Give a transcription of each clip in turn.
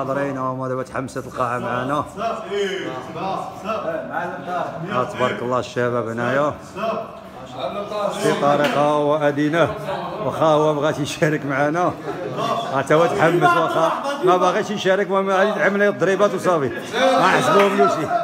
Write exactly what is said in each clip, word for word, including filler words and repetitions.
حاضرين هما دابا تحمست القاعه معنا. ها تبارك الله الشباب هنايا في طريقه وادينه، واخا هو بغات يشارك معنا حتى هو تحمس، واخا ما باغيش يشارك المهم غادي عمليه الضريبات وصافي ما حسبوهم له شي.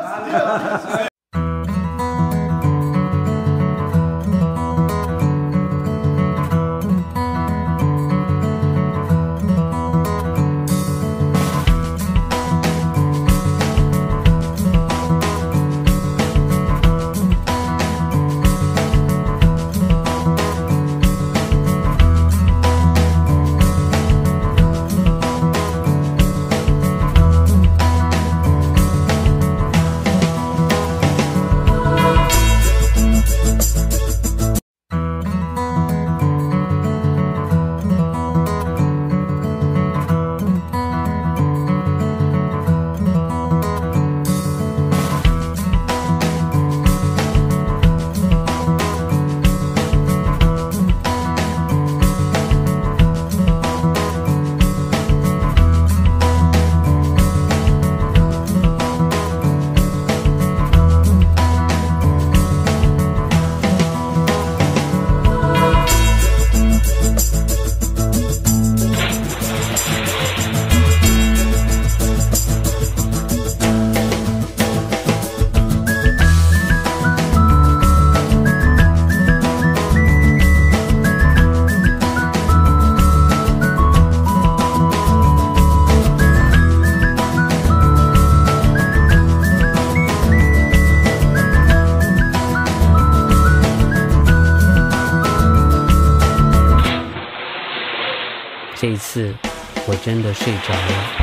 这一次我真的睡着了。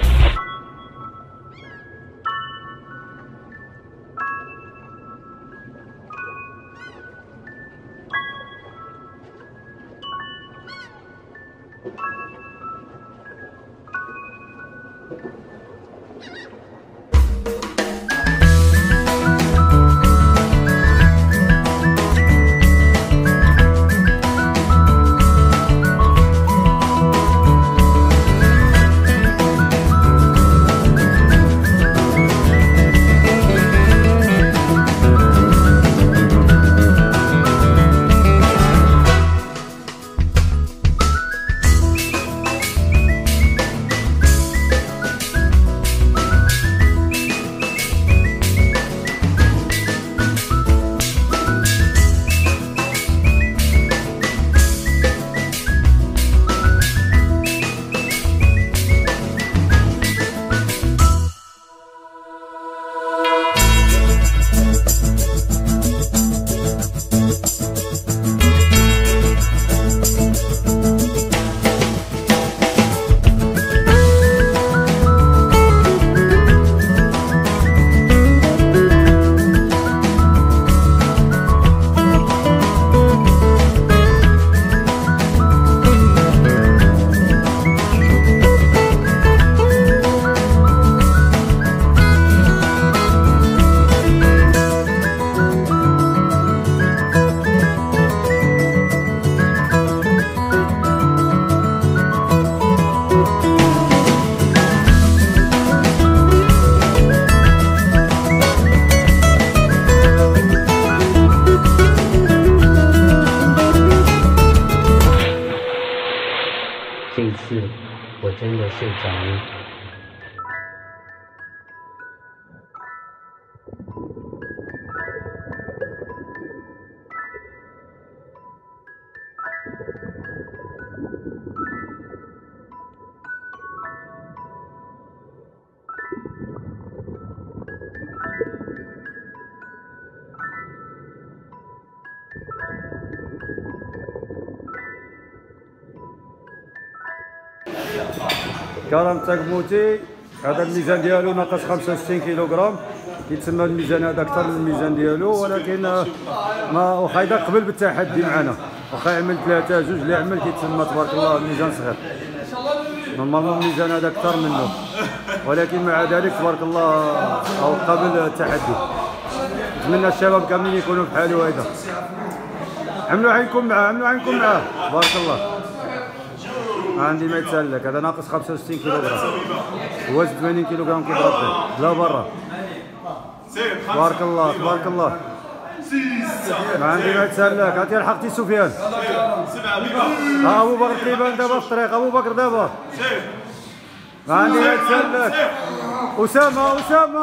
这一次我真的睡着了。 كرم تاكموتي هذا الميزان ديالو ناقص خمسة وستين كيلوغرام، كيتسمى الميزان هذا اكثر من الميزان ديالو، ولكن ما واخا هذا قبل بالتحدي معنا، واخا عمل ثلاثة جوج اللي عمل كيتسمى تبارك الله الميزان صغير. نورمالمون الميزان هذا اكثر منه، ولكن مع ذلك تبارك الله او قبل التحدي. نتمنى الشباب كاملين يكونوا بحالو هذا. عملوا عينكم معاه، عملوا عينكم معاه، بارك الله. عندي ما يتسلك. هذا ناقص خمسة وستين كيلوغرام، هو ثمانين كيلوغرام كيضرب به بلا برا. تبارك الله تبارك الله. ما عندي ما يتسلك. عطيه لحقتي سفيان. ها ابو بكر كيبان دابا في الطريق. ابو بكر دابا ما عندي ما يتسلك. اسامه اسامه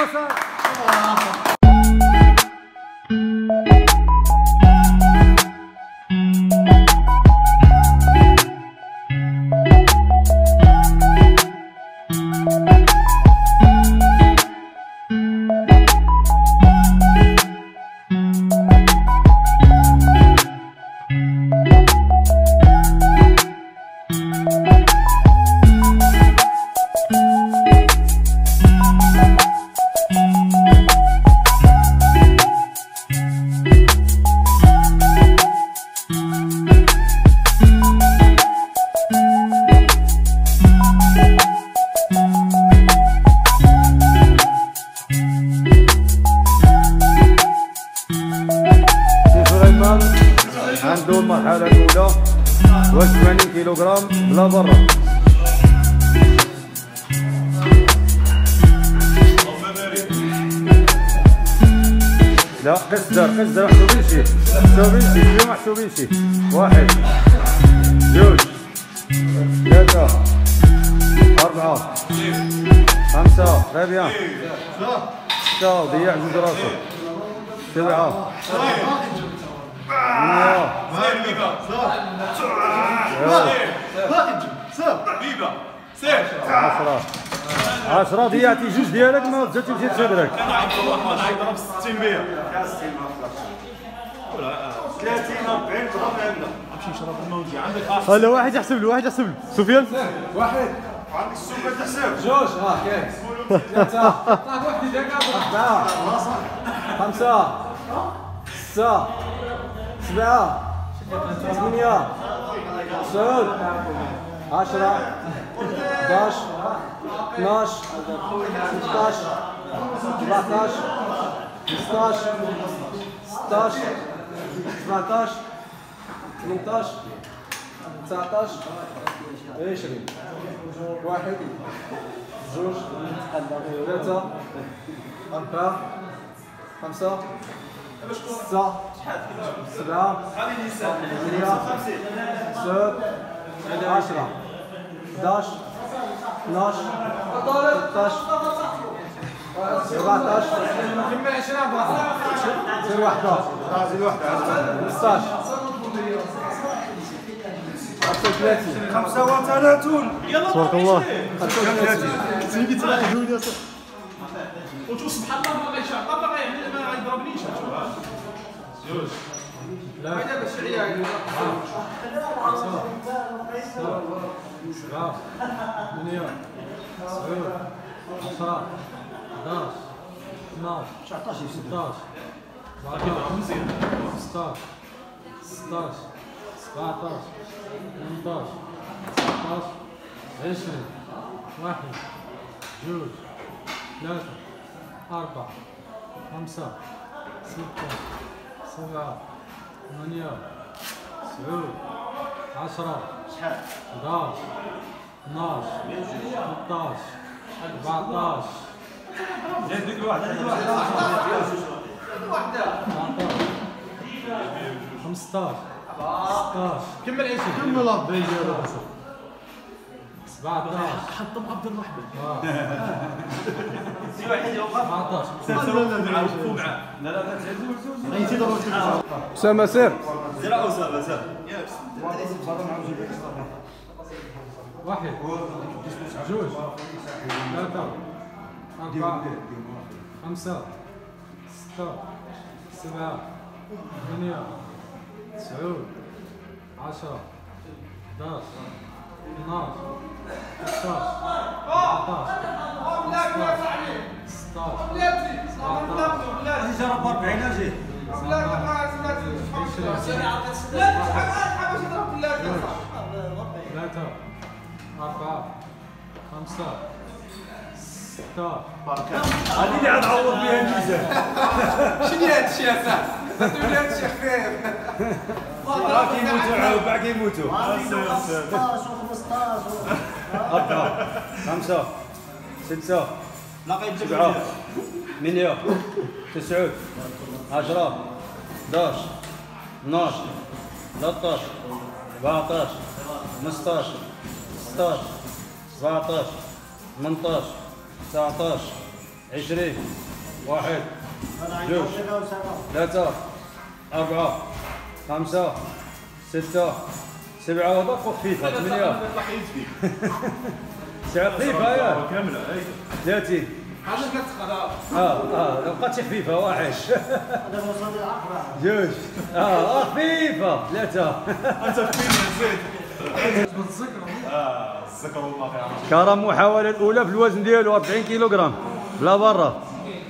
عنده المرحلة الأولى هو ثمانين كيلوغرام بلا برا. لا قصدر قصدر محسوبين شي محسوبين شي اليوم محسوبين شي. واحد جوج ثلاثة أربعة خمسة تري بيان ستة ضيع جوج راسو سبعة عشرة عشرة ضيعتي جوج ديالك ما رجعتي مشيت صدرك. ضرب ستين بيا ثلاثين أربعين ضرب عندنا. امشي نشرب الماء وجي عندك. هلا واحد يحسب له واحد يحسب له. سفيان واحد عندك السوق تحسب جوج اه كاين ثلاثة طلعت وحدي ديالك أربعة خمسة ستة سبعة ثمانية تسعة عشرة حداش اثناش ستاش سبعتاش خمسطاش ستاش سبعتاش ثمنطاش تسعطاش عشرين. واحد جوج ثلاثة أربعة خمسة ستة سبعة ثمانية تسعة عشرة حداش اثناش ثلاثطاش سبعطاش زيرو وحدة زيد واحد خمسطاش خمسة وثلاثين خمسة وثلاثون. تبارك الله. خمسة وثلاثين تيجي تراجعوني اصاحبي. وتو سبحان الله ما غيشعل ما غيضربنيش. جوج لا هذا باش عليا سبعة ثمانية تسعة عشرة حداش اثناش ستاش ستاش ستاش سبعطاش ثمنطاش تسعطاش عشرين. واحد جوج ثلاثة أربعة خمسة ستة سبعة ثمانية تسعة عشرة حداش اثناش ثلاثطاش أربعطاش زيد ديك الواحدة خمسطاش ستاش كمل عشرين كمل ربي سبعطاش حطم عبد الرحمن. سي واحد يوقف سبعطاش لا لا لا أسامة سير. زرع أسامة سير. واحد جوج ثلاثة أربعة خمسة ستة سبعة ثمانية تسعة عشرة حداش اثناش ثلاثطاش أربعطاش ستاش سبعطاش جرب أربعين أجي. ثلاثة أربعة خمسة ستة. هذه اللي غنعوض بها الميزان. شنو هاد الشيء يا صاحبي؟ تقول هاد الشيء خفيف. راه كيموتوا عاود باع كيموتوا. خمسطاش و15 أربعة خمسة ستة لقيت سبعة ثمانية تسعة عشرة حداش اثناش ثلاثطاش أربعطاش خمسطاش ستطاش سبعطاش ثمنطاش تسعطاش عشرين واحد جوج ثلاثة أربعة خمسة ستة سبعة هذا فوق خفيفة ثمانية تسعة خفيفة ياك كاملة ثلاثين حاجه كتقرا اه اه لو بقات شي خفيفة واحد جوج اه اه خفيفة ثلاثة انت فين زيد اه السكر والله خير كرم محاولة الأولى في الوزن ديالو أربعين كيلوغرام بلا برا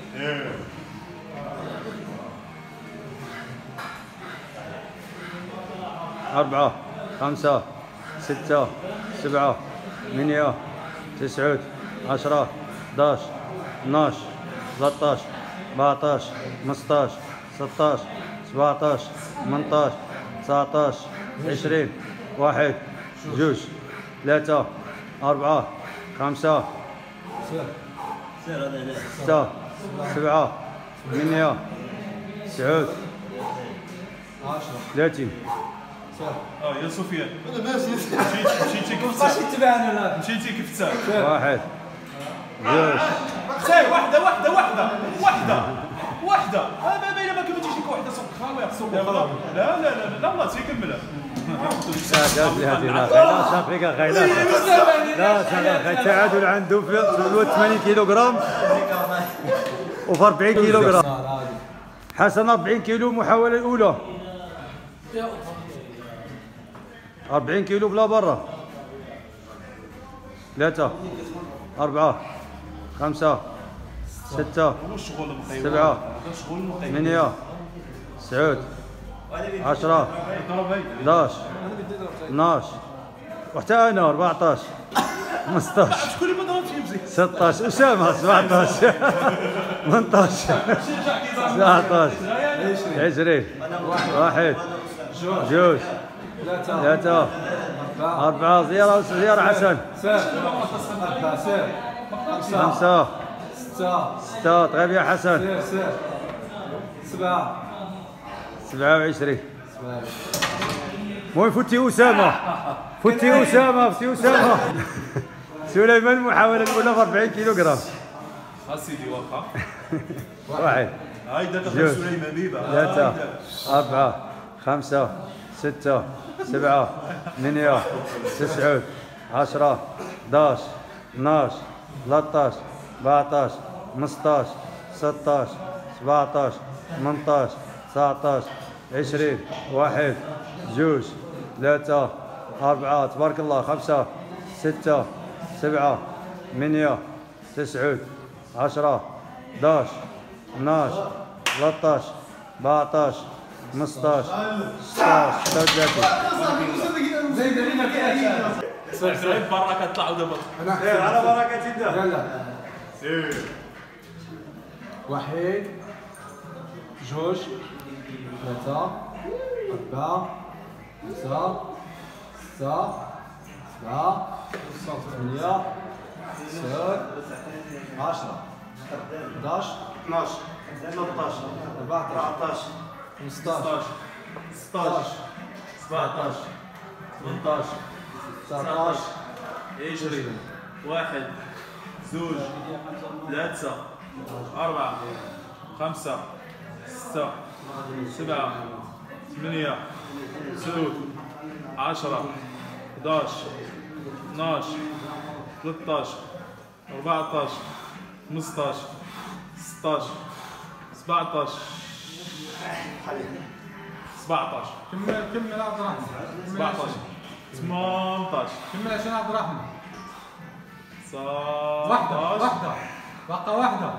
أربعة خمسة ستة سبعة ثمانية تسعة عشرة حداش اثناش ثلاثطاش أربعطاش خمسطاش ستطاش سبعطاش ثمنطاش تسعطاش عشرين واحد جوج ثلاثة أربعة خمسة ستة سبعة ثمانية تسعة ثلاثين اه يا سفيان انا ماشي مشيتي كيف ماشي تبعني ولا مشيتي كيف تسال واحد جوج سير واحدة واحدة واحدة واحدة واحدة هذا باينة ما كملتيش لك واحدة سوق يحصل لا لا لا لا والله تيكملها لا صافي خايلة لا صافي التعادل عنده في الوزن ثمانين كيلوغرام وفي أربعين كيلوغرام حسن أربعين كيلو المحاولة الأولى أربعين كيلو بلا برا ثلاثة أربعة خمسة ستة سبعة ثمانية تسعة عشرة حداش اثناش وحتى أنا أربعطاش خمسطاش شكون اللي ما ضربش يمزي ستطاش أسامة سبعطاش ثمنطاش تسعطاش عشرين واحد جوج ثلاثة أربعة زيارة زيارة حسن خمسة ستة طيب يا حسن سبعة سبعة وعشرين المهم فوتي أسامة فوتي أسامة فوتي أسامة سليمان المحاولة الأولى في أربعين كيلوغرام سيدي واخا واحد هاي داك جوج سليمان بيبا ثلاثة أربعة خمسة ستة سبعة ثمانية تسعة عشرة حداش اثناش ثلاثطاش أربعطاش خمسطاش ستطاش سبعطاش ثمنطاش تسعطاش عشرين واحد جوج ثلاثة أربعة تبارك الله خمسة ستة سبعة ثمانية تسعة عشرة حداش اثناش ثلاثطاش أربعطاش خمسطاش ستطاش ستة وثلاثين زيد علينا سير برا كطلعوا دابا سير على بركة الله يلا سير واحد جوج ثلاثة أربعة خمسة ستة سبعة ثمانية تسعة عشرة حداش اثناش ثلاثطاش أربعطاش أربعطاش خمسطاش ستطاش سبعطاش ثمنطاش تسعطاش عشرين واحد زوج ثلاثة أربعة خمسة ستة سبعة ثمانية تسعة عشرة حداش اثناش ثلاثطاش أربعطاش خمسطاش ستطاش سبعطاش سبعطاش كمل كمل عبد الرحمن سبعطاش ثمنطاش كمل عشان عبد الرحمن سبعطاش واحدة واحدة بقى واحدة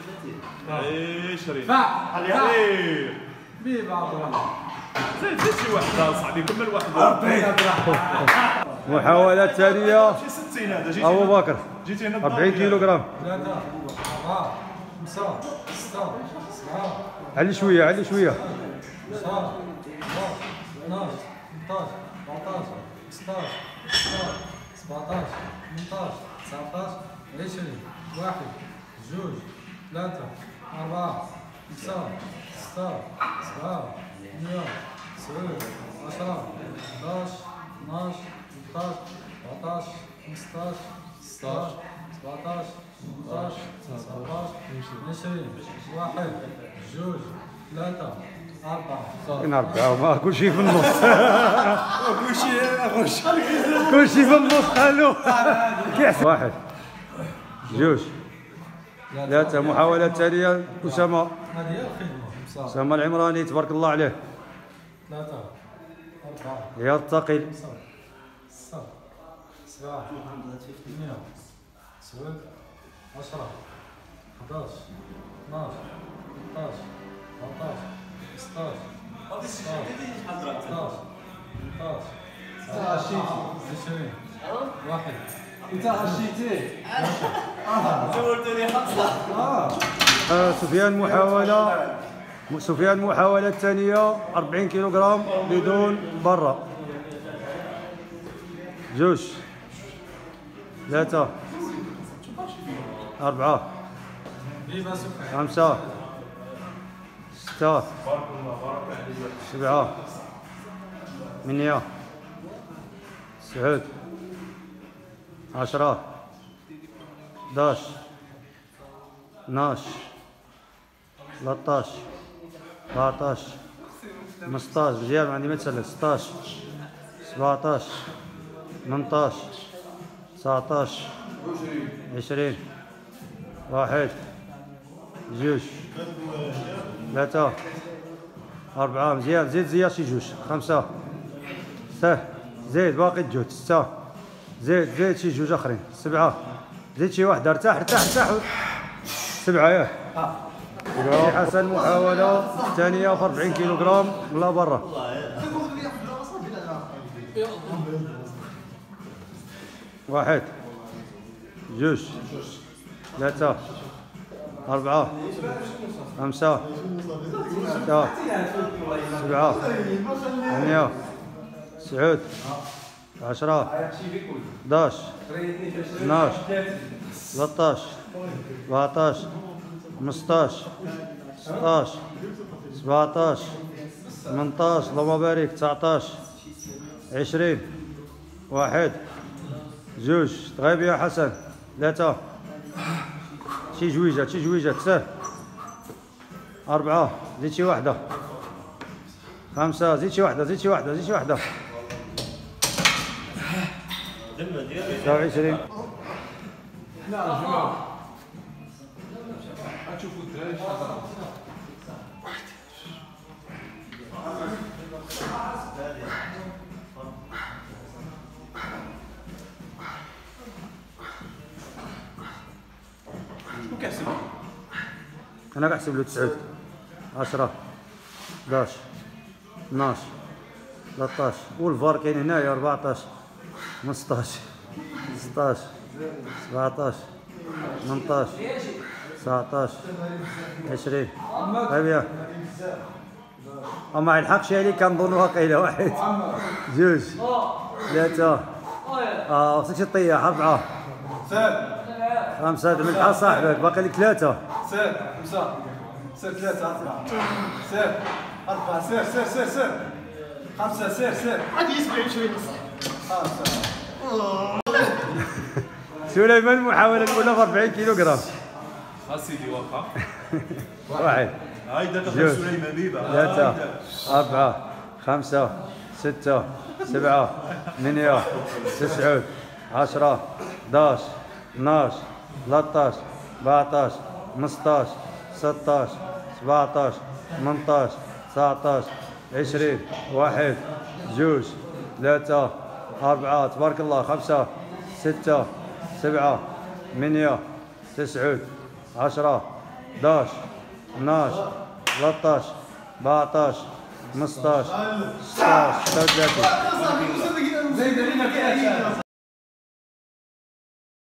عشرين فاع علي بيبا عبد الرحمن زيد زيد شي وحدة صاحبي كمل وحدة محاولة ثانية شي ستين هذا جيتي أبو بكر جيتي هنا أربعين كيلوغرام ثلاثة أربعة خمسة ستة سبعة علي شوية علي شوية عشرة اثناش ثمنطاش أربعطاش خمسطاش ستة سبعطاش ثمنطاش تسعطاش عشرين واحد جوج ثلاثة أربعة خمسة ستة سبعة ثمانية تسعة عشرة حداش اثناش ثلاثطاش أربعطاش خمسطاش ستطاش سبعطاش ثمنطاش تسعطاش عشرين واحد جوج ثلاثة أربعة كاين أربعة ما كلشي في النص كلشي اخوش كلشي في النص قالوا واحد جوج ثلاثة. محاولة ثانية أسامة هذه هي الخدمة. أسامة العمراني تبارك الله عليه. ثلاثة أربعة رياض الثقيل. خمسة ستة سبعة ثمانية تسعة عشرة حداش اثناش ثلاثطاش أربعطاش ستطاش سبعطاش ثمنطاش تسعطاش عشرين واحد انت غشيتي زولتني خمسة آه سفيان محاولة سفيان محاولة الثانية أربعين كيلوغرام بدون برا. جوج ثلاثة أربعة خمسة ستة سبعة ثمانية تسعة عشرة حداش اثناش ثلاثطاش أربعطاش خمسطاش مزيان ما عندي ما تسلك ستطاش سبعطاش ثمنطاش تسعطاش عشرين واحد جوج ثلاثة أربعة مزيان زيد زياد شي جوج خمسة ستة زيد باقي جوج ستة زيد زيد شي جوج آخرين سبعة زيد شي واحدة ارتاح ارتاح ارتاح سبعة ياك حسن محاولة ثانية في أربعين كيلوغرام من لا برا. واحد جوج ثلاثة أربعة خمسة ستة سبعة ثمانية تسعة عشرة حداش اثناش ثلاثطاش أربعطاش خمسطاش ستطاش سبعطاش ثمنطاش اللهم بارك تسعطاش عشرين واحد جوج تغيب يا حسن ثلاثة شي جويجة شي جويجة تسع أربعة زيد شي وحدة خمسة زيد شي وحدة زيد شي وحدة زيد شي وحدة تسعة وعشرين. لا يا جماعة غتشوفوا الدراري شكون كيحسب؟ أنا كنحسب له تسعة عشرة حداش اثناش ثلاثطاش والفار كاين هنايا أربعطاش خمسطاش ستطاش سبعطاش ثمنطاش تسعطاش عشرين طيب ياك وما يلحقش عليك كنظنوها قايله واحد جوج ثلاثة اه خصك تطيح أربعة خمسة من بحال صاحبك باقي لك ثلاثة سير خمسة سير ثلاثة أربعة سير أربعة سير سير سير سير خمسة سير سير عاد يسبع شوية خمسة سليمان المحاولة الأولى في أربعين كيلوغرام. أسيدي واخا واحد هايدا جوج دخل سليمان بيبا ثلاثة أربعة خمسة ستة سبعة ثمانية تسعة عشرة حداش اثناش ثلاثطاش أربعطاش خمسطاش ستطاش سبعطاش ثمنطاش تسعطاش عشرين واحد جوج ثلاثة أربعة تبارك الله خمسة ستة سبعة ثمانية تسعة عشرة حداش اثناش ثلاثطاش أربعطاش خمسطاش ستطاش ستة وثلاثين.